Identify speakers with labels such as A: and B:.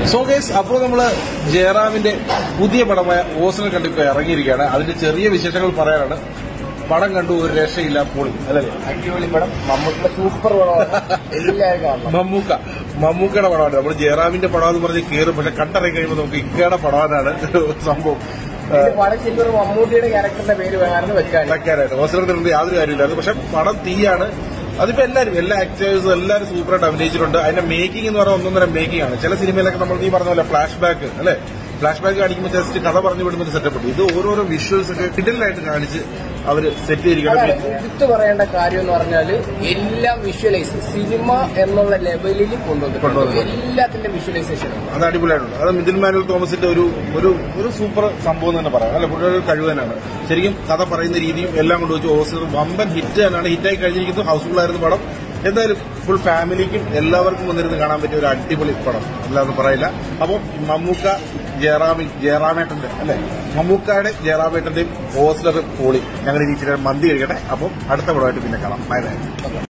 A: So guys, അപ്പോൾ നമ്മള് ജയറാമിന്റെ പുതിയ പടമായ ഓസ്ലർ കണ്ടിപ്പോ ഇറങ്ങിയിരിക്കുകയാണ്. അതിന്റെ ചെറിയ വിശേഷങ്ങൾ പറയാനാണ്. പടം കണ്ടു, ഒരു രക്ഷയില്ല, പൊളി അല്ലേ?
B: അടിപൊളി പടം, മമ്മൂക്ക സൂപ്പർ പടമാണ്.
A: മമ്മൂക്കയുടെ പടമാണ്. നമ്മൾ ജയറാമിന്റെ പടം എന്ന് പറഞ്ഞ് കയറും, പക്ഷെ കണ്ടിറങ്ങി കഴിയുമ്പോൾ നമുക്ക് ഇക്കയുടെ പടമാണ് സംഭവം.
B: പടം ശരിക്കും മമ്മൂട്ടിയുടെ ക്യാരക്ടറിന്റെ പേര് വേണമെന്ന്
A: വെക്കാനായിട്ട് ഓസ്ലറിന്റെ യാതൊരു കാര്യമില്ലായിരുന്നു. പക്ഷെ പടം തീയാണ്. അതിപ്പോ എല്ലാ ആക്ടേഴ്സും എല്ലാവരും സൂപ്പറായിട്ട് അഭിനയിച്ചിട്ടുണ്ട്. അതിന്റെ മേക്കിംഗ് എന്ന് പറഞ്ഞാൽ ഒന്നൊന്നര മേക്കിംഗ് ആണ്. ചില സിനിമയിലൊക്കെ നമ്മൾ നീ പറഞ്ഞ പോലെ ഫ്ലാഷ് ബാക്ക് അല്ലെ, ഫ്ലാഷ് ബാക്ക് കാണിക്കുമ്പോൾ ജസ്റ്റ് കഥ പറഞ്ഞു വിടുന്ന ഒരു സെറ്റപ്പ് ഉണ്ട്. ഇത് ഓരോരോ വിഷ്വൽസ് ഒക്കെ കിഡിലായിട്ട് കാണിച്ച് അവര് സെറ്റ് ചെയ്തിരിക്കണം.
B: എടുത്തു പറയേണ്ട കാര്യം എന്ന് പറഞ്ഞാല് എല്ലാം വിഷ്വലൈസ്, സിനിമ എന്നുള്ള ലെവലിൽ കൊണ്ടുവന്നു എല്ലാത്തിന്റെ വിഷ്വലൈസേഷൻ
A: അത് അടിപൊളിയായിട്ടുണ്ട്. അത് മിഥുൻ മാനുവൽ തോമസിന്റെ ഒരു സൂപ്പർ സംഭവം തന്നെ പറയാം അല്ലെ. പുള്ളിയുടെ ഒരു കഴിവ് തന്നെയാണ്. ശരിക്കും കഥ പറയുന്ന രീതിയും എല്ലാം കൊണ്ട് വെച്ച് ഓസ്ലർ വമ്പൻ ഹിറ്റ് തന്നെയാണ്. ഹിറ്റായി കഴിഞ്ഞിരിക്കുന്നത്. ഹൗസ്ഫുൾ ആയിരുന്നു പടം. എന്തായാലും ഫുൾ ഫാമിലിക്കും എല്ലാവർക്കും വന്നിരുന്ന് കാണാൻ പറ്റിയ ഒരു അടിപൊളി പടം, അല്ലാതെ പറയില്ല. അപ്പോൾ മമ്മൂക്ക ജയറാമേട്ടന്റെ അല്ലെ, മമ്മൂക്കയുടെ ജയറാമേട്ടന്റെയും ഓസ്ലർ പൊളി. ഞങ്ങൾ ഇച്ചിരി മന്തി കഴിക്കട്ടെ. അപ്പം അടുത്ത പടമായിട്ട് പിന്നെ കാണാം. Bye by.